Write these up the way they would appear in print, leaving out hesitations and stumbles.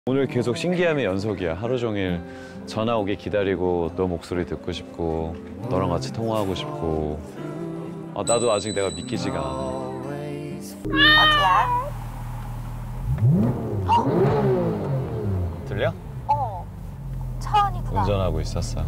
오늘 계속 신기함의 연속이야. 하루 종일 전화 오기 기다리고 너 목소리 듣고 싶고 너랑 같이 통화하고 싶고 나도 아직 내가 믿기지가 않아. 어디야? 들려? 차원이구나. 운전하고 있었어.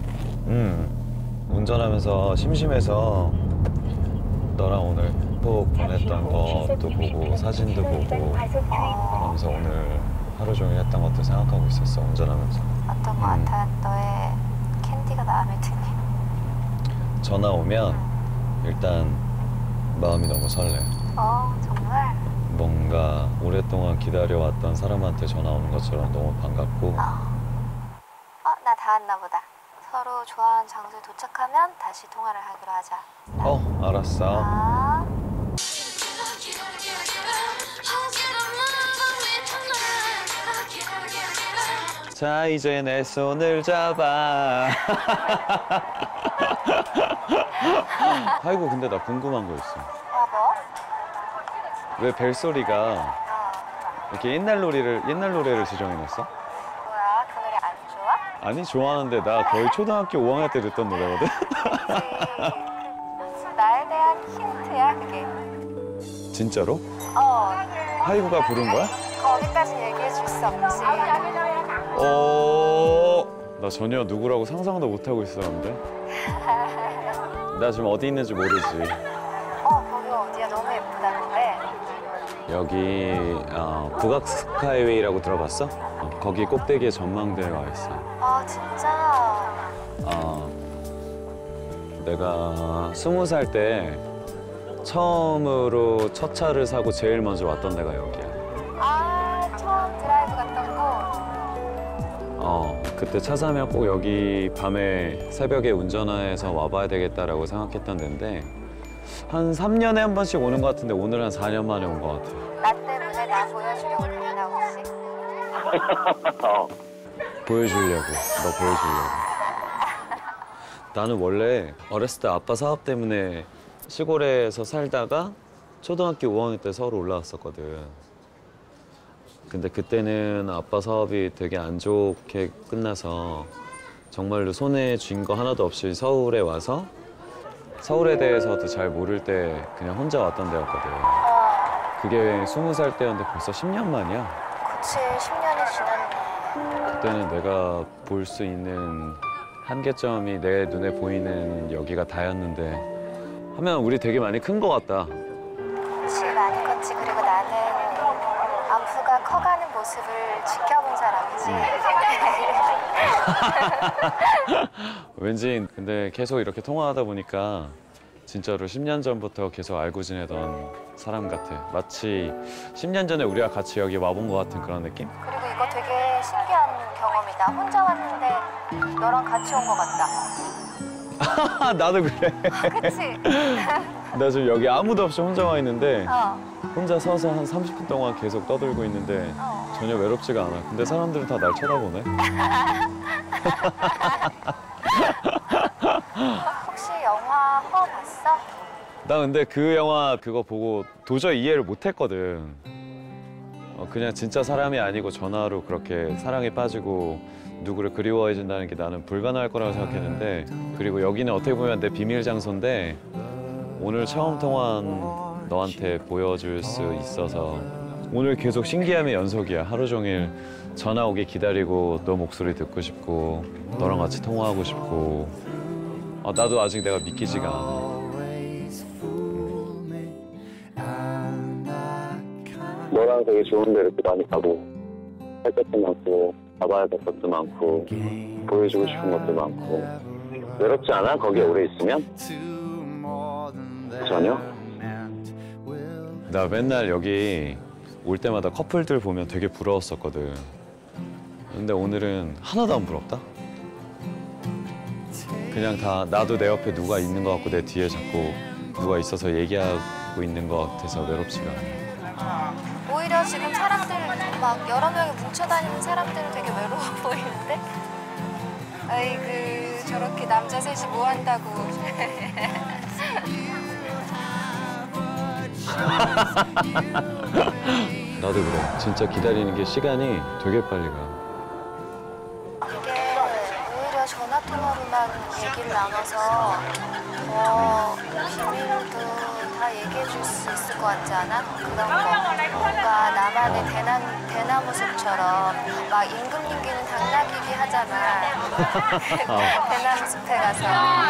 운전하면서 심심해서 너랑 오늘 톡 보냈던 것도 보고 사진도 보고 그러면서 오늘 하루 종일 했던 것도 생각하고 있었어, 운전하면서. 어떤 거 같아? 너의 캔디가 마음에 드니? 전화 오면 일단 마음이 너무 설레. 정말? 뭔가 오랫동안 기다려왔던 사람한테 전화 오는 것처럼 너무 반갑고. 나 다 왔나 보다. 서로 좋아하는 장소에 도착하면 다시 통화를 하기로 하자. 알았어. 자, 이제 내 손을 잡아. 아이고, 근데 나 궁금한 거 있어. 뭐? 왜 벨소리가 이렇게 옛날 노래를 지정해놨어? 뭐야? 그 노래 안 좋아? 아니, 좋아하는데 나 거의 초등학교 5학년 때 듣던 노래거든? 나에 대한 힌트야, 그게. 진짜로? 하이구가 부른 거야? 거기까지 얘기해 줄 수 없지. 나 전혀 누구라고 상상도 못하고 있었는데. 나 지금 어디 있는지 모르지. 거기 어디야? 너무 예쁘다는데. 여기 북악 스카이웨이라고 들어봤어? 거기 꼭대기에 전망대에 와 있어. 진짜? 내가 20살 때 처음으로 첫 차를 사고 제일 먼저 왔던 데가 여기야. 처음 드라이브 갔던 곳? 그때 차 사면 꼭 여기 밤에 새벽에 운전해서 와봐야 되겠다라고 생각했던 데인데 한 3년에 한 번씩 오는 것 같은데 오늘 한 4년 만에 온 것 같아. 나 때문에 나 보여주려고 그랬나 혹시? 보여주려고. 너 보여주려고. 나는 원래 어렸을 때 아빠 사업 때문에 시골에서 살다가 초등학교 5학년 때 서울 올라왔었거든. 근데 그때는 아빠 사업이 되게 안 좋게 끝나서 정말로 손에 쥔 거 하나도 없이 서울에 와서 서울에 대해서도 잘 모를 때 그냥 혼자 왔던 데였거든. 그게 20살 때였는데 벌써 10년 만이야. 그치, 10년이 지났네. 그때는 내가 볼 수 있는 한계점이 내 눈에 보이는 여기가 다였는데 하면 우리 되게 많이 큰 거 같다. 그치, 많이 컸지. 그리고 나는 안프가 커가는 모습을 지켜본 사람이지. 왠지 근데 계속 이렇게 통화하다 보니까 진짜로 10년 전부터 계속 알고 지내던 사람 같아. 마치 10년 전에 우리가 같이 여기 와본 것 같은 그런 느낌? 그리고 이거 되게 신기한 경험이다. 혼자 왔는데 너랑 같이 온 것 같다. 나도 그래. 그치? 나 지금 여기 아무도 없이 혼자 와 있는데 혼자 서서 한 30분 동안 계속 떠들고 있는데 전혀 외롭지가 않아. 근데 사람들은 다 날 쳐다보네. 혹시 영화 허 봤어? 나 근데 그 영화 그거 보고 도저히 이해를 못했거든. 그냥 진짜 사람이 아니고 전화로 그렇게 사랑에 빠지고 누구를 그리워해준다는 게 나는 불가능할 거라고 생각했는데 그리고 여기는 어떻게 보면 내 비밀 장소인데 오늘 처음 통화한 너한테 보여줄 수 있어서 오늘 계속 신기함의 연속이야. 하루 종일 전화 오기 기다리고 너 목소리 듣고 싶고 너랑 같이 통화하고 싶고 나도 아직 내가 믿기지가 않아. 너랑 되게 좋은 데를 많이 가고 할 것도 많고 가봐야 될 것도 많고 보여주고 싶은 것도 많고 외롭지 않아? 거기에 오래 있으면? 전혀? 나 맨날 여기 올 때마다 커플들 보면 되게 부러웠었거든. 근데 오늘은 하나도 안 부럽다? 그냥 다 나도 내 옆에 누가 있는 것 같고 내 뒤에 자꾸 누가 있어서 얘기하고 있는 것 같아서 외롭지가 않아. 오히려 지금 사람들 막 여러 명이 뭉쳐다니는 사람들은 되게 외로워 보이는데? 아이고 저렇게 남자 셋이 뭐 한다고. 나도 그래. 진짜 기다리는 게 시간이 되게 빨리 가. 이게 오히려 전화 통화로만 얘기를 나눠서 비밀도 다 얘기해 줄 수 있을 것 같지 않아? 그런 거 뭔가 나만의 대나무 숲처럼 막 임금님기는 당나귀기 하잖아. 대나무 숲에 가서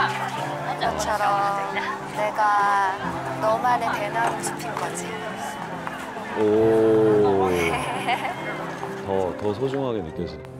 그것처럼 내가 너만의 대나무 숲인 거지. 오. 더 소중하게 느껴지네.